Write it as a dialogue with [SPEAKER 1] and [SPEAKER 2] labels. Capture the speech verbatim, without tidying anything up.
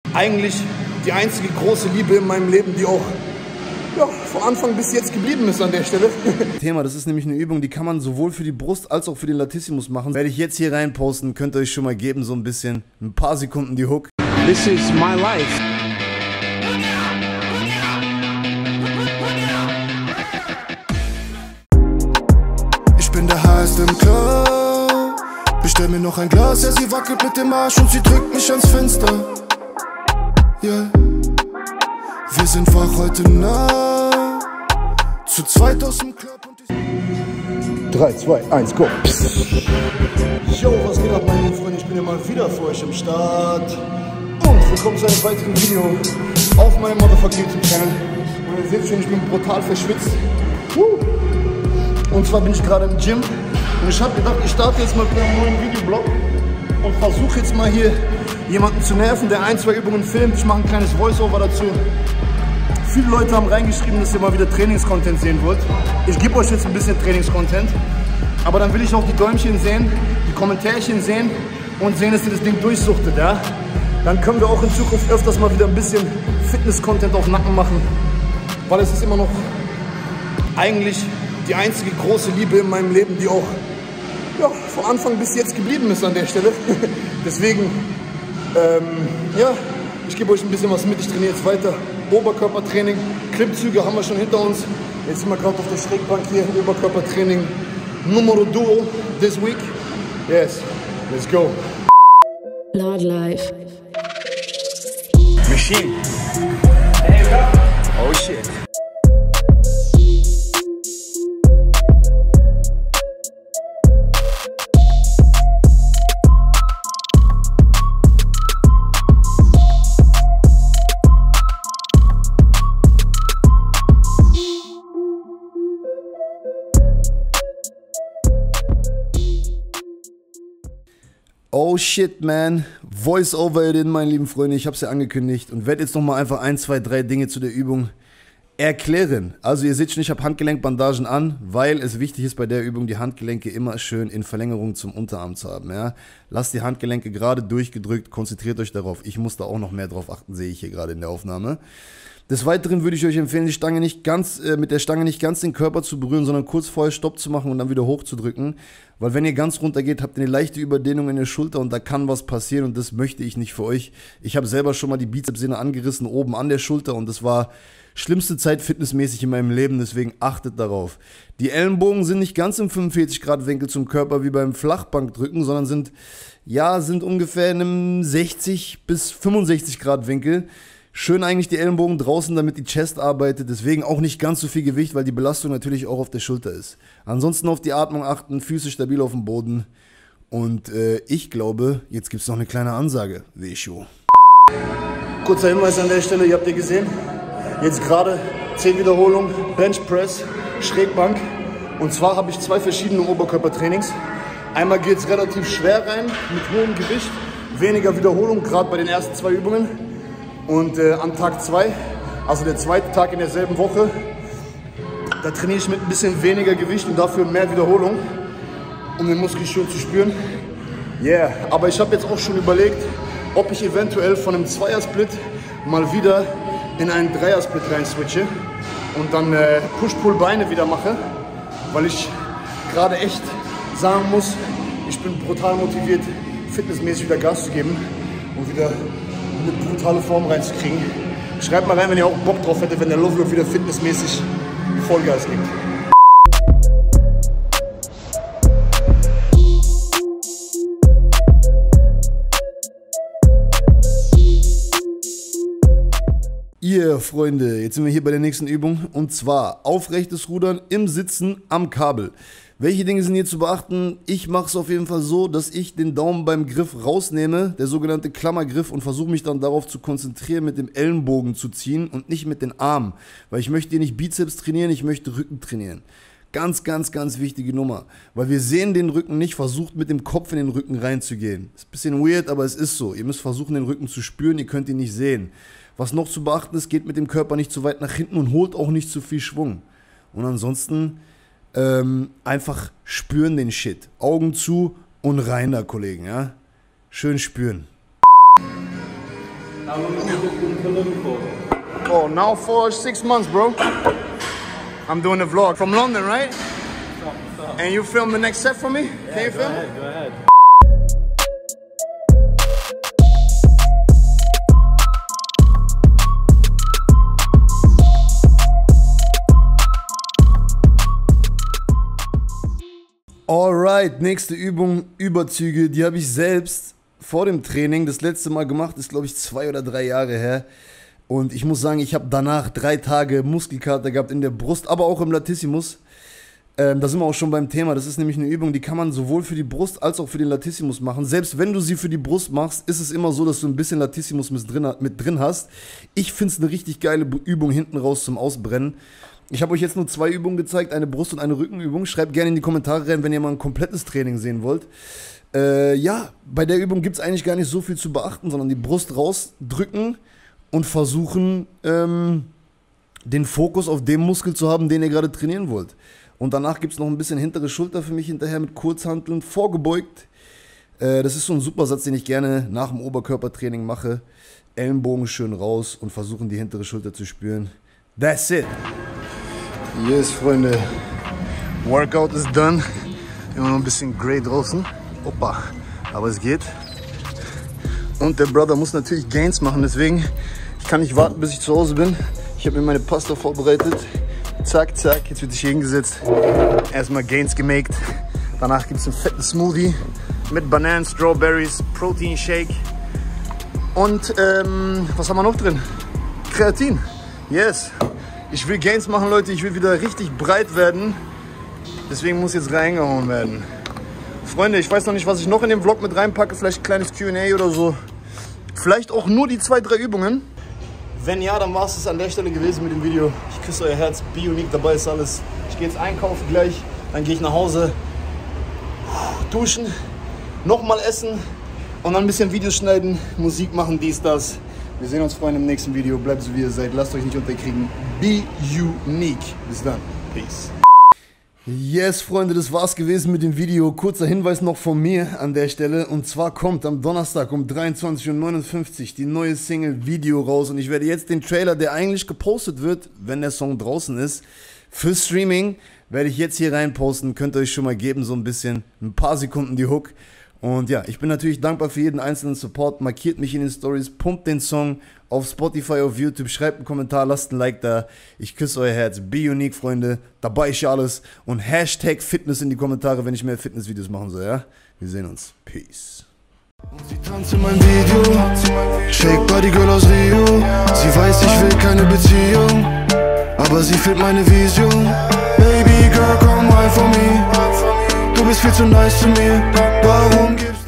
[SPEAKER 1] Eigentlich die einzige große Liebe in meinem Leben, die auch ja, von Anfang bis jetzt geblieben ist an der Stelle.
[SPEAKER 2] Thema, das ist nämlich eine Übung, die kann man sowohl für die Brust als auch für den Latissimus machen. Werde ich jetzt hier rein posten, könnt ihr euch schon mal geben, so ein bisschen, ein paar Sekunden die Hook.
[SPEAKER 3] This is my life.
[SPEAKER 4] Ich bin der Heiß im Club. Bestell mir noch ein Glas, ja sie wackelt mit dem Arsch und sie drückt mich ans Fenster. Yeah. Wir sind wach heute Nacht, zu zweit aus dem Club und ich
[SPEAKER 1] drei, zwei, eins, go! Yo, was geht ab, meine lieben Freunde? Ich bin ja mal wieder für euch im Start. Und willkommen zu einem weiteren Video auf meinem Motherfucking YouTube-Channel. Und ihr seht schon, ich bin brutal verschwitzt. Und zwar bin ich gerade im Gym. Und ich habe gedacht, ich starte jetzt mal mit einem neuen Videoblog und versuche jetzt mal hier jemanden zu nerven, der ein, zwei Übungen filmt. Ich mache ein kleines Voice-Over dazu. Viele Leute haben reingeschrieben, dass ihr mal wieder Trainings-Content sehen wollt. Ich gebe euch jetzt ein bisschen Trainings-Content. Aber dann will ich auch die Däumchen sehen, die Kommentärchen sehen und sehen, dass ihr das Ding durchsuchtet, ja? Dann können wir auch in Zukunft öfters mal wieder ein bisschen Fitness-Content auf Nacken machen. Weil es ist immer noch eigentlich die einzige große Liebe in meinem Leben, die auch ja, von Anfang bis jetzt geblieben ist an der Stelle. Deswegen, ähm, ja, ich gebe euch ein bisschen was mit. Ich trainiere jetzt weiter. Oberkörpertraining, Klimmzüge haben wir schon hinter uns. Jetzt sind wir gerade auf der Schrägbank hier. Oberkörpertraining Numero Duo this week. Yes, let's go.
[SPEAKER 5] Lord Life.
[SPEAKER 3] Machine. There you go. Oh shit.
[SPEAKER 2] Oh shit, man. Voice-Over in, meine lieben Freunde. Ich habe es ja angekündigt und werde jetzt nochmal einfach ein, zwei, drei Dinge zu der Übung erklären. Also ihr seht schon, ich habe Handgelenkbandagen an, weil es wichtig ist bei der Übung, die Handgelenke immer schön in Verlängerung zum Unterarm zu haben. Ja? Lasst die Handgelenke gerade durchgedrückt, konzentriert euch darauf. Ich muss da auch noch mehr drauf achten, sehe ich hier gerade in der Aufnahme. Des Weiteren würde ich euch empfehlen, die Stange nicht ganz, äh, mit der Stange nicht ganz den Körper zu berühren, sondern kurz vorher Stopp zu machen und dann wieder hochzudrücken. Weil wenn ihr ganz runter geht, habt ihr eine leichte Überdehnung in der Schulter und da kann was passieren und das möchte ich nicht für euch. Ich habe selber schon mal die Bizepssehne angerissen, oben an der Schulter und das war schlimmste Zeit fitnessmäßig in meinem Leben, deswegen achtet darauf. Die Ellenbogen sind nicht ganz im fünfundvierzig Grad Winkel zum Körper wie beim Flachbankdrücken, sondern sind, ja, sind ungefähr in einem sechzig bis fünfundsechzig Grad Winkel. Schön eigentlich die Ellenbogen draußen, damit die Chest arbeitet. Deswegen auch nicht ganz so viel Gewicht, weil die Belastung natürlich auch auf der Schulter ist. Ansonsten auf die Atmung achten, Füße stabil auf dem Boden. Und äh, ich glaube, jetzt gibt es noch eine kleine Ansage. Vesho.
[SPEAKER 1] Kurzer Hinweis an der Stelle, ihr habt ja gesehen. Jetzt gerade zehn Wiederholungen, Bench Press, Schrägbank. Und zwar habe ich zwei verschiedene Oberkörpertrainings. Einmal geht es relativ schwer rein, mit hohem Gewicht. Weniger Wiederholung, gerade bei den ersten zwei Übungen. Und äh, an Tag zwei, also der zweite Tag in derselben Woche, da trainiere ich mit ein bisschen weniger Gewicht und dafür mehr Wiederholung, um den Muskel schön zu spüren. Yeah, aber ich habe jetzt auch schon überlegt, ob ich eventuell von einem Zweiersplit mal wieder in einen Dreiersplit rein switche und dann äh, Push-Pull-Beine wieder mache, weil ich gerade echt sagen muss, ich bin brutal motiviert, fitnessmäßig wieder Gas zu geben und wieder eine brutale Form reinzukriegen. Schreibt mal rein, wenn ihr auch Bock drauf hättet, wenn der Lovelock wieder fitnessmäßig Vollgas gibt.
[SPEAKER 2] Ihr Freunde, jetzt sind wir hier bei der nächsten Übung und zwar aufrechtes Rudern im Sitzen am Kabel. Welche Dinge sind hier zu beachten? Ich mache es auf jeden Fall so, dass ich den Daumen beim Griff rausnehme, der sogenannte Klammergriff, und versuche mich dann darauf zu konzentrieren, mit dem Ellenbogen zu ziehen und nicht mit den Armen. Weil ich möchte hier nicht Bizeps trainieren, ich möchte Rücken trainieren. Ganz, ganz, ganz wichtige Nummer. Weil wir sehen den Rücken nicht, versucht mit dem Kopf in den Rücken reinzugehen. Ist ein bisschen weird, aber es ist so. Ihr müsst versuchen, den Rücken zu spüren, ihr könnt ihn nicht sehen. Was noch zu beachten ist, geht mit dem Körper nicht zu weit nach hinten und holt auch nicht zu viel Schwung. Und ansonsten ähm, einfach spüren den Shit. Augen zu und rein da, Kollegen. Ja? Schön spüren.
[SPEAKER 3] How long have you been in Cologne for?
[SPEAKER 1] Oh, now for six months, bro. I'm doing a vlog from London, right?
[SPEAKER 3] Stop, stop.
[SPEAKER 1] And you film the next set for me?
[SPEAKER 3] Yeah,
[SPEAKER 1] Can you
[SPEAKER 3] go
[SPEAKER 1] film?
[SPEAKER 3] ahead, go ahead.
[SPEAKER 2] Alright, nächste Übung, Überzüge, die habe ich selbst vor dem Training das letzte Mal gemacht, ist glaube ich zwei oder drei Jahre her. Und ich muss sagen, ich habe danach drei Tage Muskelkater gehabt in der Brust, aber auch im Latissimus. Ähm, da sind wir auch schon beim Thema, das ist nämlich eine Übung, die kann man sowohl für die Brust als auch für den Latissimus machen. Selbst wenn du sie für die Brust machst, ist es immer so, dass du ein bisschen Latissimus mit drin, mit drin hast. Ich finde es eine richtig geile Übung hinten raus zum Ausbrennen. Ich habe euch jetzt nur zwei Übungen gezeigt, eine Brust- und eine Rückenübung. Schreibt gerne in die Kommentare rein, wenn ihr mal ein komplettes Training sehen wollt. Äh, ja, bei der Übung gibt es eigentlich gar nicht so viel zu beachten, sondern die Brust rausdrücken und versuchen, ähm, den Fokus auf dem Muskel zu haben, den ihr gerade trainieren wollt. Und danach gibt es noch ein bisschen hintere Schulter für mich hinterher mit Kurzhanteln, vorgebeugt. Äh, das ist so ein super Satz, den ich gerne nach dem Oberkörpertraining mache. Ellenbogen schön raus und versuchen, die hintere Schulter zu spüren. That's it.
[SPEAKER 1] Yes, Freunde. Workout is done. Immer noch ein bisschen Grey draußen. Opa. Aber es geht. Und der Brother muss natürlich Gains machen, deswegen ich kann nicht warten, bis ich zu Hause bin. Ich habe mir meine Pasta vorbereitet. Zack, zack. Jetzt wird sich hier hingesetzt. Erstmal Gains gemaked. Danach gibt es einen fetten Smoothie mit Bananen, Strawberries, Protein Shake. Und ähm, was haben wir noch drin? Kreatin. Yes. Ich will Gains machen, Leute. Ich will wieder richtig breit werden. Deswegen muss jetzt reingehauen werden. Freunde, ich weiß noch nicht, was ich noch in den Vlog mit reinpacke. Vielleicht ein kleines Q und A oder so. Vielleicht auch nur die zwei, drei Übungen. Wenn ja, dann war es an der Stelle gewesen mit dem Video. Ich küsse euer Herz. Bionik, dabei ist alles. Ich gehe jetzt einkaufen gleich. Dann gehe ich nach Hause. Duschen. Nochmal essen. Und dann ein bisschen Videos schneiden. Musik machen, dies, das. Wir sehen uns, Freunde, im nächsten Video. Bleibt so, wie ihr seid. Lasst euch nicht unterkriegen. Be unique. Bis dann. Peace.
[SPEAKER 2] Yes, Freunde, das war's gewesen mit dem Video. Kurzer Hinweis noch von mir an der Stelle. Und zwar kommt am Donnerstag um dreiundzwanzig Uhr neunundfünfzig die neue Single Video raus. Und ich werde jetzt den Trailer, der eigentlich gepostet wird, wenn der Song draußen ist, für Streaming, werde ich jetzt hier rein posten. Könnt ihr euch schon mal geben, so ein bisschen, ein paar Sekunden die Hook. Und ja, ich bin natürlich dankbar für jeden einzelnen Support. Markiert mich in den Stories, pumpt den Song auf Spotify, auf YouTube, schreibt einen Kommentar, lasst ein Like da. Ich küsse euer Herz. Be unique, Freunde. Dabei ist ja alles. Und Hashtag Fitness in die Kommentare, wenn ich mehr Fitnessvideos machen soll, ja? Wir sehen uns. Peace.
[SPEAKER 4] Sie tanzt in mein Video, Shake Body Girl aus Rio. Sie weiß, ich will keine Beziehung, aber sie fehlt meine Vision. Baby Girl, komm rein for me. Du bist viel zu nice zu mir. Warum gibst